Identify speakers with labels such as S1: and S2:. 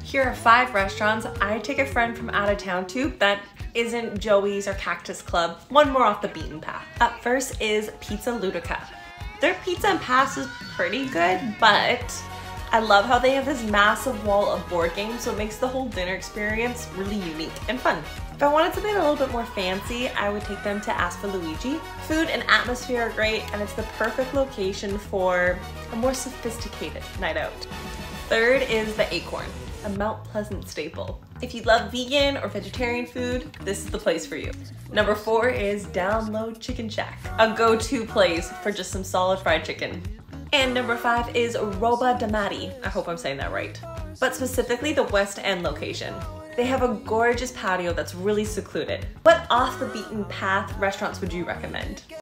S1: Here are 5 restaurants I'd take a friend from out of town to that isn't Joey's or Cactus Club, one more off the beaten path. Up first is Pizza Ludica. Their pizza and pasta is pretty good, but I love how they have this massive wall of board games, so it makes the whole dinner experience really unique and fun. If I wanted something a little bit more fancy, I would take them to Ask for Luigi. Food and atmosphere are great, and it's the perfect location for a more sophisticated night out. Third is the Acorn, a Mount Pleasant staple. If you love vegan or vegetarian food, this is the place for you. Number 4 is Download Chicken Shack, a go-to place for just some solid fried chicken. And number 5 is Roba di Matti. I hope I'm saying that right. But specifically the West End location. They have a gorgeous patio that's really secluded. What off the beaten path restaurants would you recommend?